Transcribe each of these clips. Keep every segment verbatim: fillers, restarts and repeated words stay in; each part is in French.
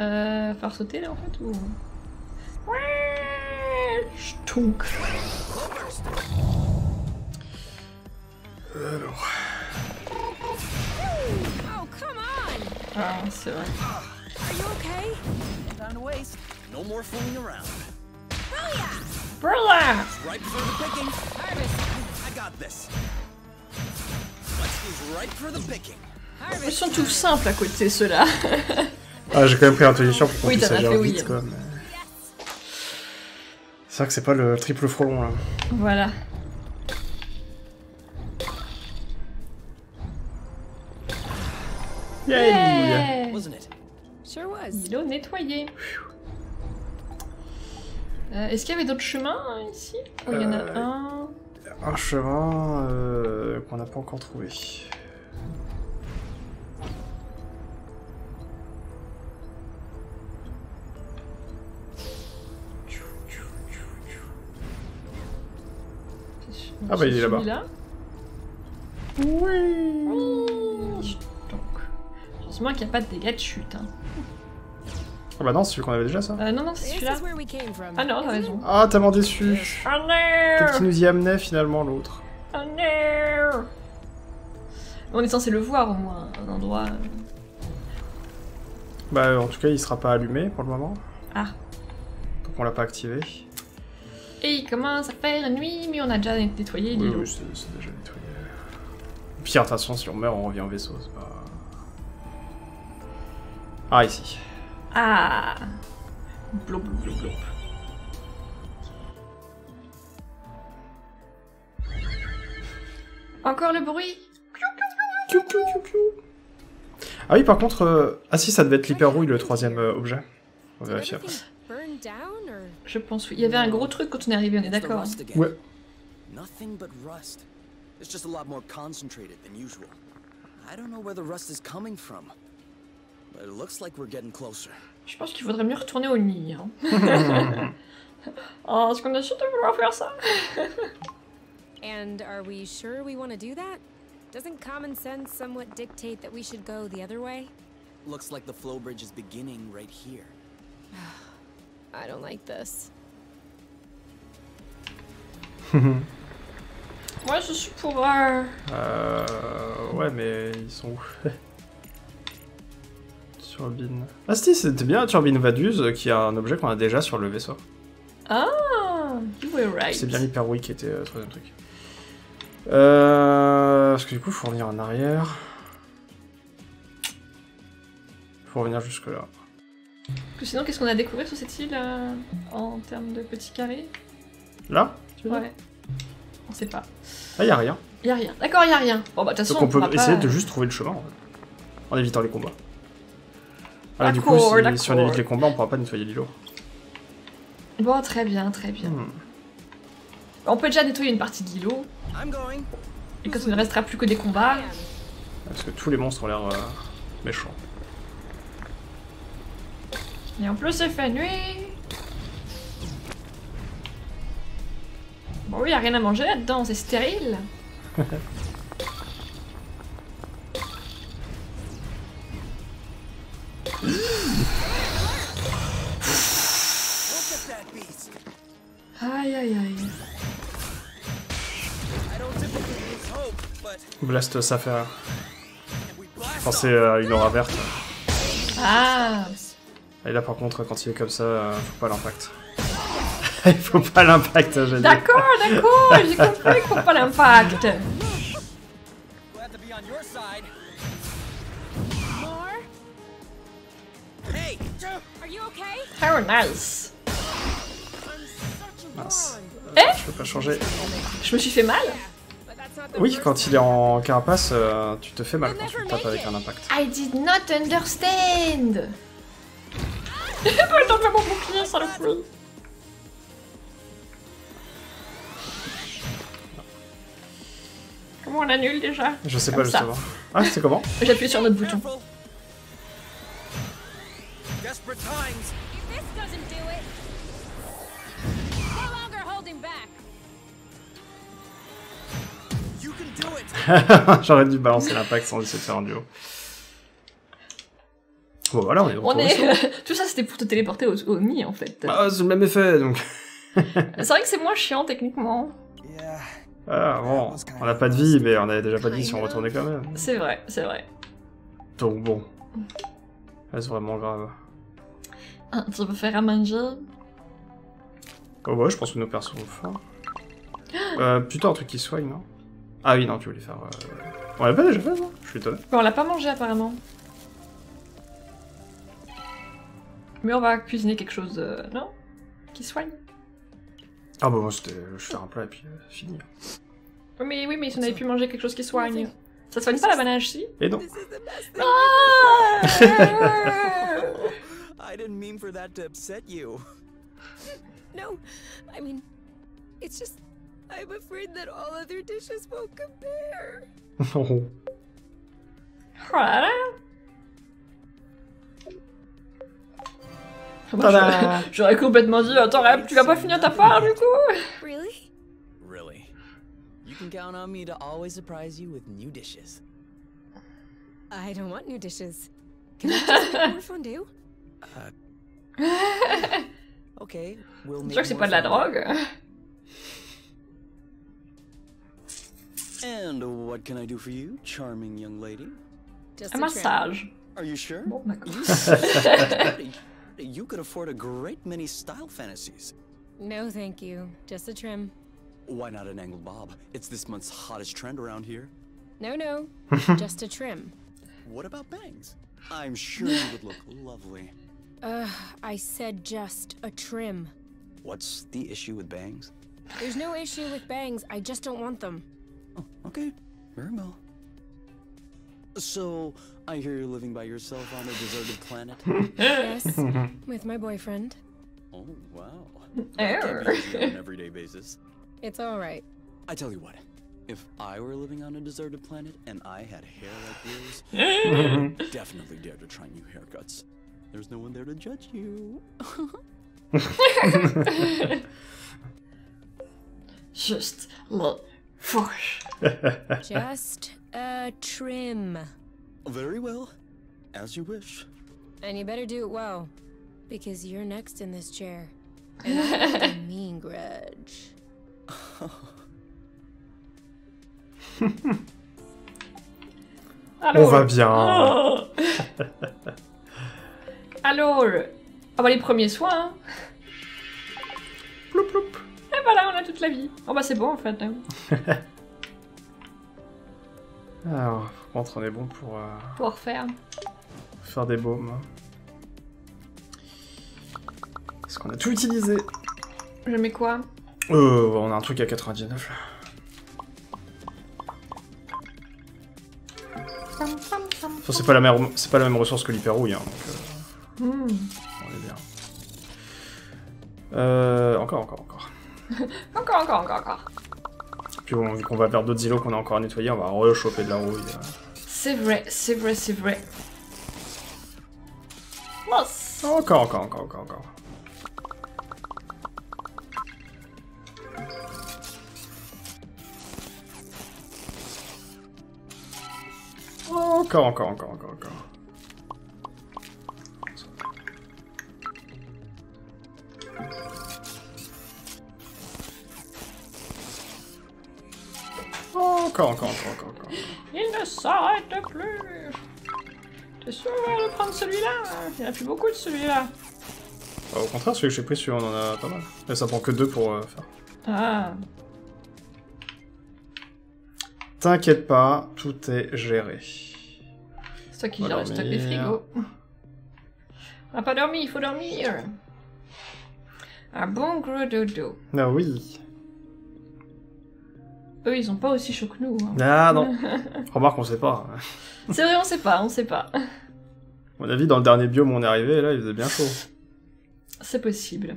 Euh, faire sauter là en fait ou... Ouais, Stunk. Alors... Oh, come on! Ah, c'est vrai. Are you okay? Time to waste. No more fooling around. Brilla! Right for the picking. Harvest! I got this. Let's use right for the picking. Ils sont tous simples à côté ceux-là. Ah, j'ai quand même pris l'intuition pour qu'on Oui, puisse t'en as agir fait, vite, oui. quoi. Mais... C'est vrai que c'est pas le triple frelon, là. Voilà. Yay! Yeah. Wasn't it? Sure was. Îlot nettoyé. Euh, Est-ce qu'il y avait d'autres chemins hein, ici? Oh, il y en a Euh, un. Un chemin euh, qu'on n'a pas encore trouvé. Ah bah il est là-bas. Celui-là. Oui. Oui. Donc, heureusement qu'il n'y a pas de dégâts de chute. Hein. Ah bah non, c'est celui qu'on avait déjà, ça. Euh, non, non, c'est This celui-là. is where we came from. Ah non, t'as raison. Ah, tellement déçu. Oh Peut-être qu'il non! nous y amenait, finalement, l'autre. Oh non! On est censé le voir au moins, un endroit... euh. Bah, en tout cas, il sera pas allumé, pour le moment. Ah. Donc on l'a pas activé. Et il commence à faire nuit, mais on a déjà nettoyé Oui, l'îlot. oui, c'est c'est déjà nettoyé. Pire, de toute façon, si on meurt, on revient au vaisseau, c'est pas... Ah, ici. Ah! Blop, blop, blop, blop. Encore le bruit! Piou, piou, piou, piou. Ah oui, par contre... euh, Ah si, ça devait être l'hyper-rouille, le troisième euh, objet. On va Did vérifier après. everything burn down or? Je pense, oui. Il y avait un gros truc quand on est arrivé, on est It's the d'accord. rust again. Ouais. Nothing but rust. It's just a lot more concentrated than usual. I don't know where the rust is coming from, but it looks like we're getting closer. Je pense qu'il faudrait mieux retourner au nid. Hein. Oh, est-ce qu'on a surtout vouloir faire ça? And are we sure we want to do that? Doesn't common sense somewhat dictate that we should go the other way? Looks like the flow bridge is beginning right here. I don't like this. Moi, je suis pour... Euh... Euh... Ouais, mais ils sont où? Turbine... Ah si, c'était bien la turbine Vaduz, qui a un objet qu'on a déjà sur le vaisseau. Ah! You were right. C'est bien l'hyper-rouille qui était le troisième truc. Euh... Parce que du coup, il faut revenir en arrière. Il faut revenir jusque là. Parce que sinon, qu'est-ce qu'on a découvert sur cette île euh, en termes de petits carrés? Là tu veux dire? Ouais. On sait pas. Ah, y a rien. Y a rien. D'accord, y a rien. Bon, bah, de toute façon, Donc on peut pourra essayer pas... de juste trouver le chemin, en fait. En évitant les combats. Ah, du coup, D'accord, si, si on d'accord. évite les combats, on pourra pas nettoyer l'îlot. Bon, très bien, très bien. Hmm. On peut déjà nettoyer une partie de l'îlot. I'm going. Et quand il ne restera plus que des combats... Man, Parce que tous les monstres ont l'air euh, méchants. Et en plus, il fait nuit. Bon, oui, y a rien à manger là-dedans, c'est stérile. Look at that beast. Aïe, aïe, aïe. I don't typically use hope, but Blast, ça fait... if we blast Penser à une aura verte. Ah! Et là, par contre, quand il est comme ça, euh, faut pas l'impact. Il faut pas l'impact, j'ai dit. D'accord, d'accord, j'ai compris qu'il faut pas l'impact. glad to be on your side. more? Hey, Are you okay? How nice. I'm such a Mince. moron. Eh? Je peux pas changer. Je me suis fait mal? But that's not the Oui, worst quand il est en carapace, euh, tu te fais mal quand tu le tapes You'll never avec un make impact. I did not understand. Pas le temps de faire mon bouclier, ça le fout. Comment on annule déjà? Je sais Comme pas ça. justement. Ah, c'est comment? J'appuie sur notre bouton. careful. Desperate times. If this doesn't do it, no longer holding back. You can do it. J'aurais dû balancer l'impact sans essayer de faire un duo. Bon voilà, on est dans On le vaisseau. est... Tout ça, c'était pour te téléporter au, au nid, en fait. Ah, c'est le même effet, donc... C'est vrai que c'est moins chiant, techniquement. Yeah. Ah, bon, on n'a pas de vie, mais on avait déjà pas de vie si on retournait quand même. C'est vrai, c'est vrai. Donc bon. Est-ce vraiment grave? Ah, tu veux faire à manger? Oh ouais, je pense que nos persos sont forts. Euh, plutôt un truc qui soigne, non? Ah oui, non, tu voulais faire... Euh... On l'a pas déjà fait, ça? Je suis étonné. Bon, on l'a pas mangé, apparemment. Mais on va cuisiner quelque chose, euh, non? Qui soigne? Ah bah moi, c'était... Je fais un plat et puis euh, c'est fini. Oui, mais, oui, mais si on avait pu manger quelque chose qui soigne... Ça soigne pas la banane, si? Et non. This is the best thing. Ah I didn't mean for that to upset you. No, I mean, it's just, I'm afraid that all other dishes won't compare. Non. Oh là là. Moi, Tada. j'aurais- J'aurais complètement dit, attends, Rap, tu vas pas finir ta part, du coup? Really? Really? You can count on me to always surprise you with new dishes. I don't want new dishes. Can I just make more fondue? Okay, we'll C'est make sûr que c'est more pas de la fondue. drogue. And what can I do for you, charming young lady? Just Un a trim. massage. Are you sure? Bon, d'accord. You, you could afford a great many style fantasies. No, thank you. Just a trim. Why not an angled bob? It's this month's hottest trend around here. No, no. Just a trim. What about bangs? I'm sure you would look lovely. Uh, I said just a trim. What's the issue with bangs? There's no issue with bangs, I just don't want them. Oh, okay. Very well. So, I hear you're living by yourself on a deserted planet? Yes, with my boyfriend. Oh, wow. Err. Can't be easy on an everyday basis. It's alright. I tell you what, if I were living on a deserted planet and I had hair like yours, I'd definitely dare to try new haircuts. There's no one there to judge you. Juste le fourche. Just a trim. Very well. As you wish. And you better do it well, because you're next in this chair. And I hold a mean grudge. On va bien. Oh. Alors, ah bah les premiers soins. Hein. Ploup, ploup. Et voilà, on a toute la vie. Oh bah c'est bon en fait. Hein. Alors, par contre, on est bon pour euh, Pour refaire. faire des baumes. Est-ce qu'on a tout utilisé? Je mets quoi? Euh, on a un truc à quatre-vingt-dix-neuf là. Enfin, c'est pas la même, c'est pas la même ressource que l'hyperrouille, hein, donc euh, Hmm. on est bien. Euh, encore, encore, encore. Encore, encore, encore, encore. Puis bon, vu qu'on va vers d'autres îlots qu'on a encore à nettoyer, on va rechoper de la rouille. euh. C'est vrai, c'est vrai, c'est vrai. Mince. Encore, encore, encore, encore, encore. Encore, encore, encore, encore, encore. Encore, encore, encore, encore, encore. Il ne s'arrête plus. T'es sûr de prendre celui-là? Il n'y en a plus beaucoup de celui-là. Bah, au contraire, celui que j'ai pris, celui on en a pas mal. Mais ça prend que deux pour euh, faire. Ah. T'inquiète pas, tout est géré. C'est toi qui On va gère le stock des dormir. frigos. On n'a pas dormi, il faut dormir. Un bon gros dodo. Ah oui. Eux, ils sont pas aussi chauds que nous. Hein. Ah non. Remarque, on sait pas. C'est vrai, on sait pas, on sait pas. À mon avis, dans le dernier biome où on est arrivé, là, il faisait bien chaud. C'est possible.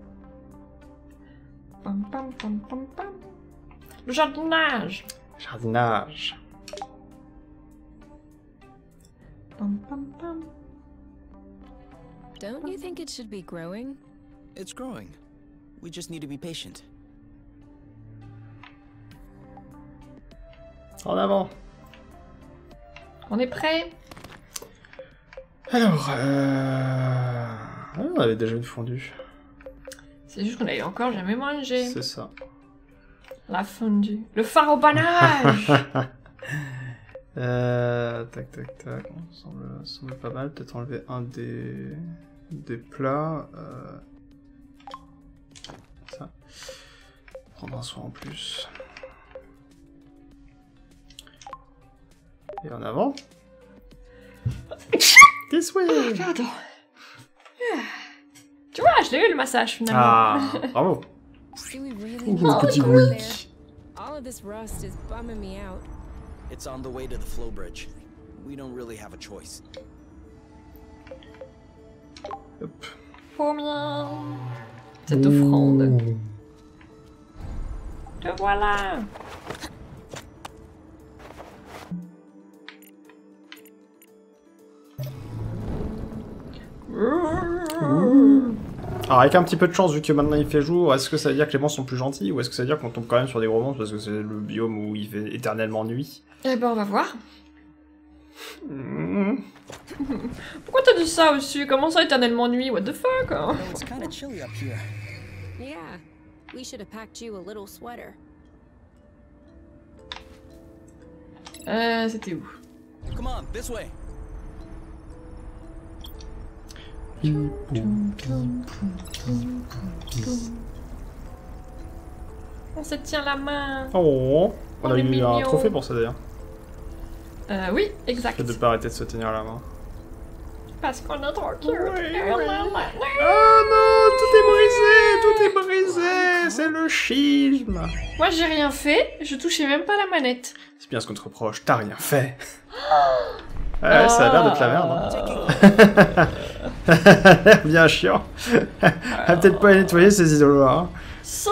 Pam, pam, pam, pam, pam. Le jardinage. Jardinage. Pam, pam, pam. Don't you think it should be growing? It's growing. We just need to be patient. En avant. On est prêt? Alors, euh... ah, on avait déjà une fondue. C'est juste qu'on avait encore jamais mangé. C'est ça. La fondue. Le phare au banage. euh... Tac, tac, tac. On semble, semble pas mal. Peut-être enlever un des... des plats. Euh... Ça. Prendre un soin en plus. Et en avant. This way. Pardon. Tu vois, je l'ai eu le massage finalement. Ah, bravo. Do we really Ouh, need to petit go bruit. there? All of this rust is bumming me out. It's on the way to the flow bridge. We don't really have a choice. Hop. Trop bien. Cette offrande. Te voilà. Alors avec un petit peu de chance, vu que maintenant il fait jour, est-ce que ça veut dire que les monstres sont plus gentils, ou est-ce que ça veut dire qu'on tombe quand même sur des gros monstres parce que c'est le biome où il fait éternellement nuit? Eh ben on va voir. Mmh. Pourquoi t'as dit ça aussi? Comment ça éternellement nuit? What the fuck hein? No, it's kind of chilly up here. Yeah, we should have packed you a little sweater. Euh, c'était où? Come on, this way. On se tient la main. Oh, on On a est eu un mignon. trophée pour ça d'ailleurs. Euh, oui, exact. Le fait de pas arrêter de se tenir la main. Parce qu'on est trop cute. Oh non, tout est brisé, tout est brisé, c'est le schisme. Moi j'ai rien fait, je touchais même pas la manette. C'est bien ce qu'on te reproche, t'as rien fait. Ouais, ça a l'air d'être la merde. Hein. Bien chiant. Elle a peut-être pas nettoyer ces isolos. Hein. Si.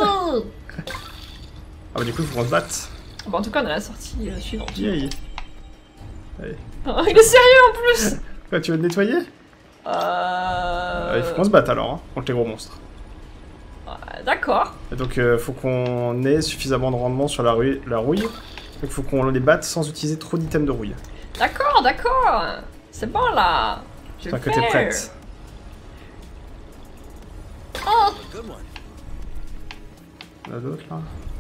Ah bah du coup, faut qu'on se batte. Bon, en tout cas, on a la sortie euh, suivante. Yay. Allez. Oh, il est sérieux en plus. Quoi, tu veux le nettoyer? Euh... Euh, Il faut qu'on se batte alors, hein, contre les gros monstres. Ouais, d'accord. Et donc, euh, faut qu'on ait suffisamment de rendement sur la, rouille, la rouille. Donc, il faut qu'on les batte sans utiliser trop d'items de rouille. D'accord, d'accord. C'est bon là. Je vais Tant le que t'es faire. prête. Oh. Good one. Il y en a d'autres là?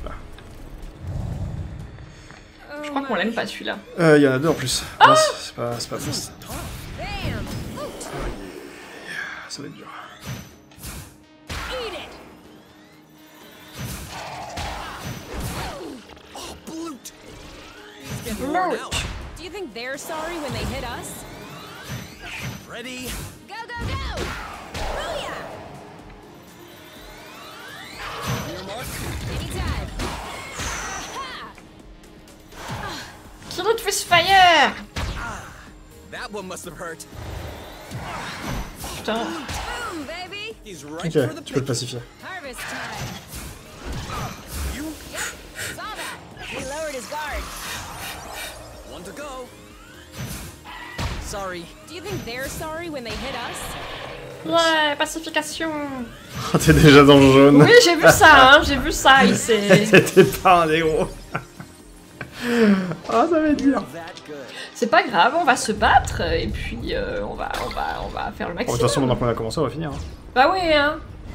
Je crois qu'on l'aime pas celui-là. Euh, il y en a deux en plus. Ah Non, c'est pas, c'est pas fast. Bam! Ça va être dur. Eat it! Oh, Bloot! No. Do you think they're sorry when they hit us? Ready? Go, go, go! Booyah! Your mark. Anytime. Kill it with fire. That one must have hurt. Putain. Boom, baby! He's right Ok, for the tu peux le pick. pacifier. Harvest time. You Yep, saw that. He lowered his guard. one to go. Sorry. Do you think they're sorry when they hit us? Ouais, pacification. Oh, t'es déjà dans le jaune. Oui, j'ai vu ça, hein, j'ai vu ça. Il s'est... C'était pas un héros. Ah, ça va être dur. That good. C'est pas grave, on va se battre et puis euh, on va, on va, on va faire le Bon, de maximum. toute façon, maintenant qu'on a commencé, on va finir. Hein. Bah oui, hein.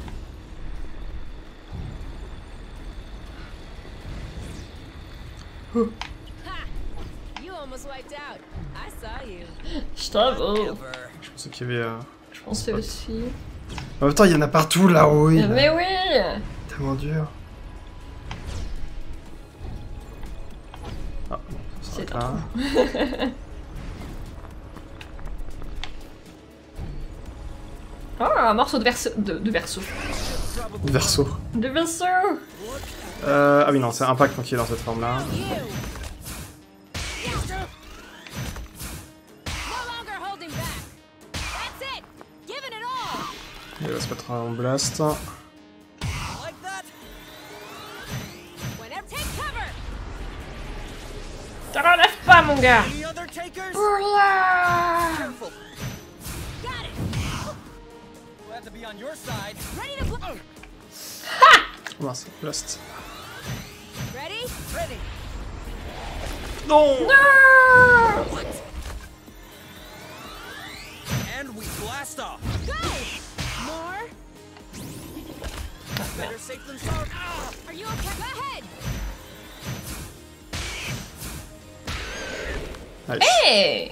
Ha! You almost wiped out. I saw you. Je t'avoue. Ever. Je pensais qu'il y avait... Euh... Je pensais aussi. En même temps, il y en a partout là-haut. Il... Mais oui. Tellement dur. Ah, bon, ça C'est s'arrête là. Oh, un morceau de verso. De, de verso. Verso. De verso. Euh, ah oui, non, c'est Impact qui est dans cette forme-là. You! No longer holding back. That's it! Giving it all! Il va se mettre en blast. Like that? Whenever, take cover! Te relève pas, mon gars. Any other takers? Oula. Careful. Got it! Glad to be on your side. Ready to blow! Oh, mince, blast. Ready? Ready. Non. Non. and we blast off. Go! More? Better safe than sorry. Ah! Are you okay? Go ahead! Nice. Hey!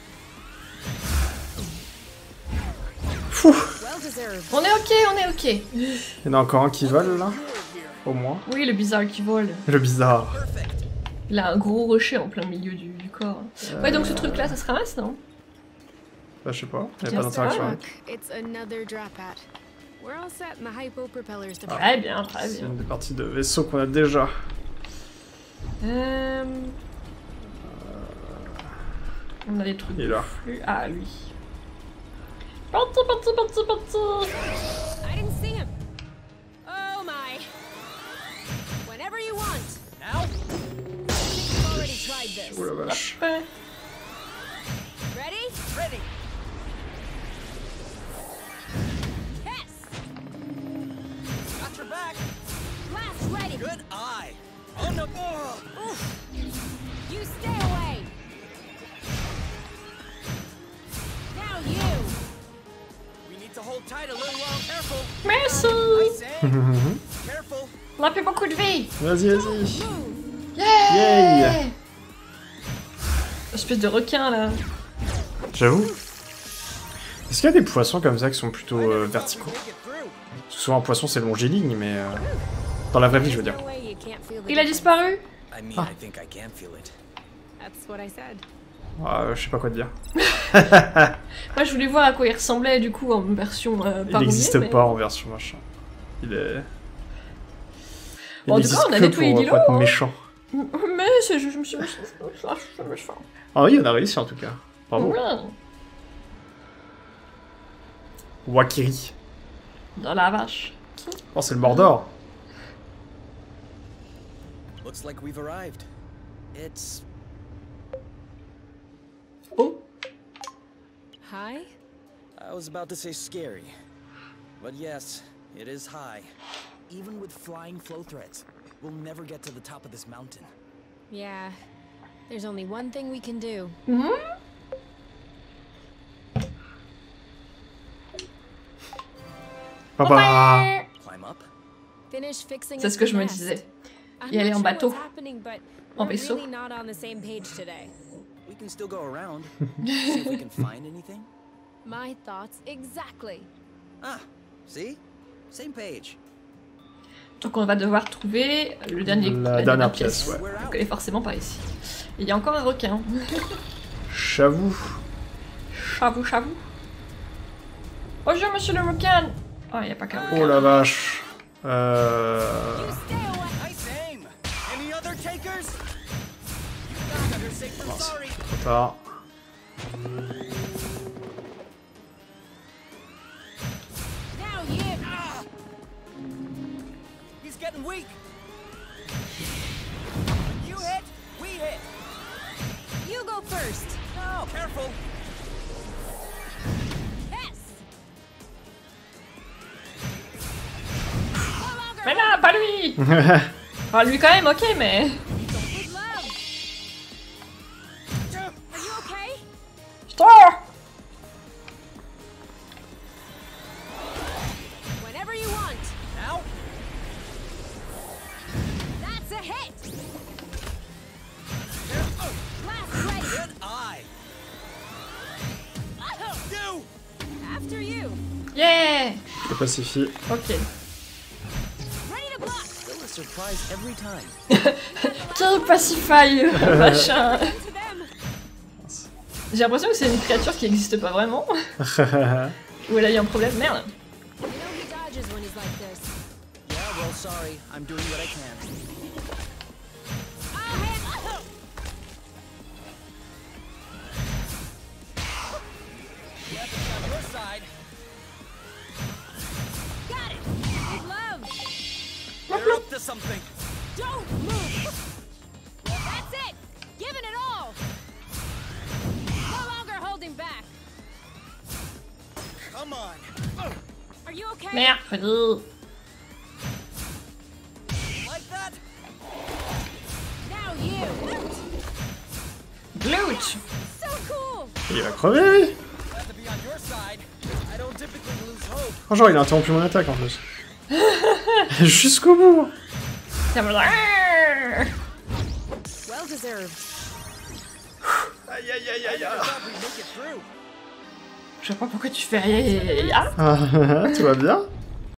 Fou. Well deserved. On est ok, on est ok. Il y en a encore un qui vole là. Au moins. Oui, le bizarre qui vole. Le bizarre. Il a un gros rocher en plein milieu du, du corps. Euh... Ouais, donc ce truc là, ça se ramasse, non? Bah, je sais pas. Il n'y a Tiens, pas d'interaction ça. avec. Look, it's another drop pad. We're all set in the hypo propellers to Très bien, très C'est bien. une des parties de vaisseau qu'on a déjà. Euh... On a des trucs. Il est là. Plus... Ah, lui. Parti, parti, parti, parti. I didn't see him. Oh my. Whenever you want. Now? You've already tried this. Oh la vache. Ouais. Ready? Ready. Yes! Got your back. Blast ready! Good eye. Oh no. Oh. Oof. You stay away! Now you! We need to hold tight a little while. Careful. Merci. Nice aim. Careful. On a plus beaucoup de vie. Vas-y, vas-y. Yeah. Yay. Espèce de requin là. J'avoue. Est-ce qu'il y a des poissons comme ça qui sont plutôt euh, verticaux? Make it through. Parce que souvent un poisson c'est longiligne, mais euh, dans la vraie vie je veux dire. No way you can't feel the Il a difference. disparu. I mean, Ah. I think I can feel it. That's what I said. Ah, je sais pas quoi te dire. Moi je voulais voir à quoi il ressemblait du coup en version euh, Il pas n'existe rouillée, mais- pas en version machin. Il est. Bon, en tout n'existe cas, on a que nettoyé pour, l'îlot, pour être hein. méchant. Mais c'est juste, je me suis dit, c'est méchant. Ah oui, on a réussi en tout cas. Bravo. Ouais. Wakiri. Dans la vache. Oh, c'est le Mordor. Looks like we've arrived. It's Oh. Hi? I was about to say scary. But yes, it is high. Even with flying flow threads, we'll never get to the top of this mountain. Yeah. There's only one thing we can do. Mhm. Papa. Climb up? Finish fixing C'est up ce que the je me nest. disais. I'm Y aller not en sure bateau. what's happening, but En we're vaisseau. really not on the same page today. We can still go around. See if we can find anything. My thoughts exactly. Ah, see? Same page. Donc on va devoir trouver le dernier, La dernière pièce, ouais. Donc elle est forcément par ici. Et il y a encore un requin. J'avoue. Chavou, chavou. Bonjour monsieur le requin. Oh, il n'y a pas qu'un requin. Oh la vache. Euh... You stay away. Nice aim. Any other takers? You got better safe than Mince, sorry. trop tard. Now you. Ah! He's getting weak. You hit, we hit. You go first. No, careful. Yes. No longer Mais non, pas lui. Ah, lui quand même, ok, mais... with love. Are you okay? Putain. Whenever you want. Now? That's a hit. Oh, Blast ready. good eye. You! After you. Yeah. Je le pacifie. Ok. Ready to block. Still a surprise every time. Kill Pacify, machin. To them. J'ai l'impression que c'est une créature qui n'existe pas vraiment. Ou elle a eu un problème, merde. You know he dodges when he's like this. Yeah, well, sorry. I'm doing what I can. I'll hand. Yeah, it's on your side. Got it. With love. They're up to something. Don't move. That's it. Giving it all. No longer holding back. Come on. Are you okay? Merde. Like that? Now you. Glute. So cool. Il va crever. Glad to be on your side. Franchement, il a interrompu mon attaque en plus. Jusqu'au bout. Ça me... Well deserved. Aïe aïe aïe aïe aïe. Je sais pas pourquoi tu fais... Ah, Ah, tout va bien?